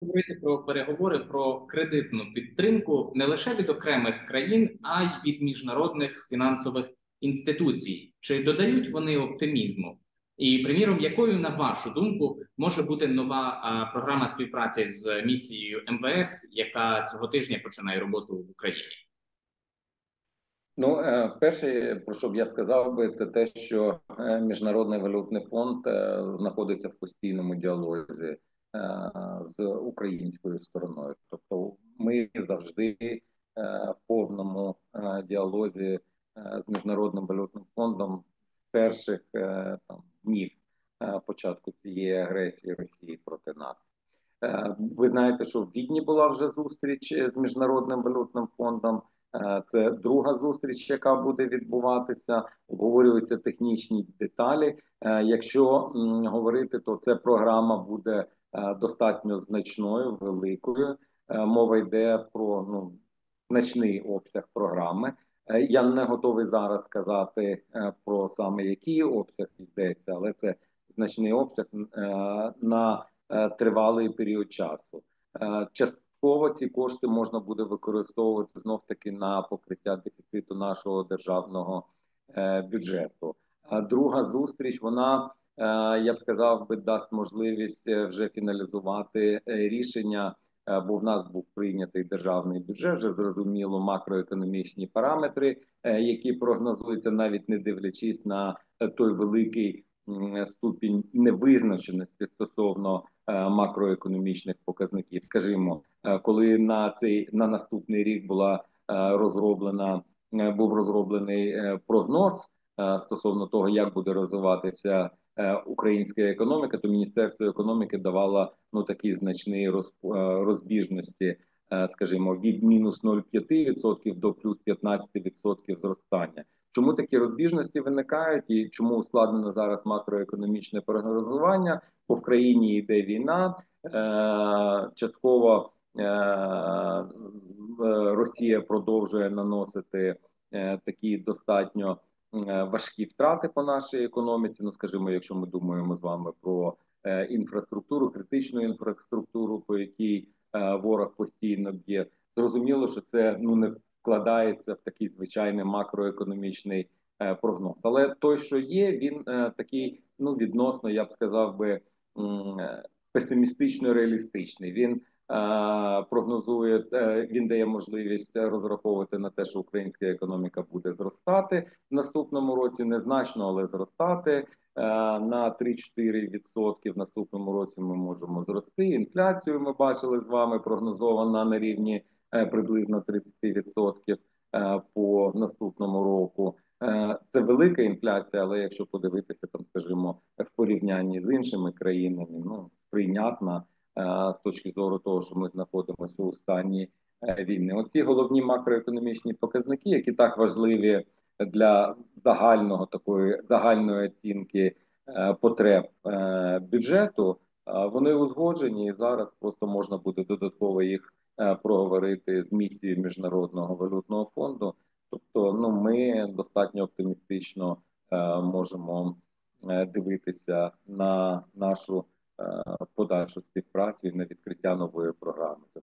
говорити про переговори про кредитну підтримку не лише від окремих країн, а й від міжнародних фінансових інституцій. Чи додають вони оптимізму? І, приміром, якою, на вашу думку, може бути нова програма співпраці з місією МВФ, яка цього тижня починає роботу в Україні? Ну, перше, про що б я сказав би, це те, що Міжнародний валютний фонд знаходиться в постійному діалозі з українською стороною. Тобто ми завжди в повному діалозі з Міжнародним валютним фондом з перших днів початку цієї агресії Росії проти нас. Ви знаєте, що в Відні була вже зустріч з Міжнародним валютним фондом. Це друга зустріч, яка буде відбуватися. Обговорюються технічні деталі. Якщо говорити, то ця програма буде достатньо значною, великою. Мова йде про значний обсяг програми. Я не готовий зараз сказати про саме який обсяг йдеться, але це значний обсяг на тривалий період часу. Частково ці кошти можна буде використовувати знов-таки на покриття дефіциту нашого державного бюджету. А друга зустріч, вона, я б сказав, дасть можливість вже фіналізувати рішення, бо в нас був прийнятий державний бюджет, вже зрозуміло макроекономічні параметри, які прогнозуються, навіть не дивлячись на той великий ступінь невизначеності стосовно макроекономічних показників. Скажімо, коли на наступний рік був розроблений прогноз стосовно того, як буде розвиватися українська економіка, то Міністерство економіки давало такі значні розбіжності, скажімо, від мінус 0,5% до плюс 15% зростання. Чому такі розбіжності виникають і чому ускладнено зараз макроекономічне прогнозування? Бо в країні йде війна, частково Росія продовжує наносити такі достатньо важкі втрати по нашій економіці. Ну, скажімо, якщо ми думаємо з вами про інфраструктуру, критичну інфраструктуру, по якій ворог постійно б'є, зрозуміло, що це не вкладається в такий звичайний макроекономічний прогноз. Але той, що є, він такий, відносно, я б сказав би, песимістично реалістичний. Він прогнозує, він дає можливість розраховувати на те, що українська економіка буде зростати в наступному році, незначно, але зростати. На 3-4% в наступному році ми можемо зрости. Інфляцію ми бачили з вами, прогнозована на рівні приблизно 30% по наступному року. Це велика інфляція, але якщо подивитися, скажімо, в порівнянні з іншими країнами, сприйнятна з точки зору того, що ми знаходимося у стані війни. Оці головні макроекономічні показники, які так важливі для загальної оцінки потреб бюджету, вони узгоджені, і зараз просто можна буде додатково їх проговорити з місією Міжнародного валютного фонду. Тобто, ми достатньо оптимістично можемо дивитися на нашу подальшу співпрацю і на відкриття нової програми. Це